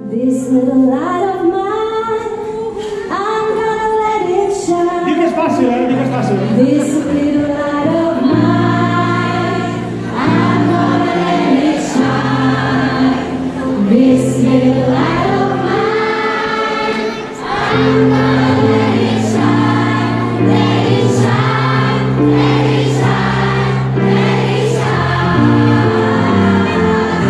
This little light of mine, I'm gonna let it shine. Dic que és fàcil, dic que és fàcil. This little light of mine, I'm gonna let it shine. This little light of mine, I'm gonna let it shine. Let it shine, let it shine, let it shine.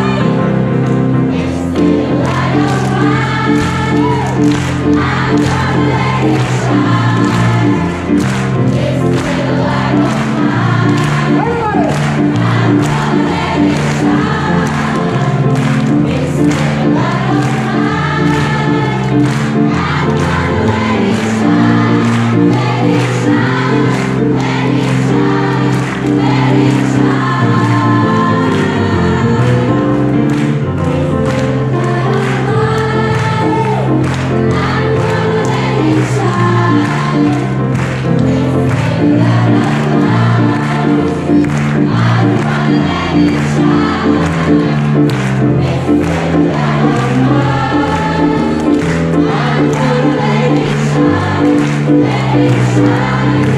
This little light of mine, I'm gonna let it shine. This little light of mine, I'm gonna let it shine. This little light of mine, I'm gonna let it shine. Let it shine, let it shine, let it shine. This little light of mine, I'm gonna let it shine. This little light of mine, I'm gonna let it shine. This little light of mine, I'm gonna let it shine. Let it shine.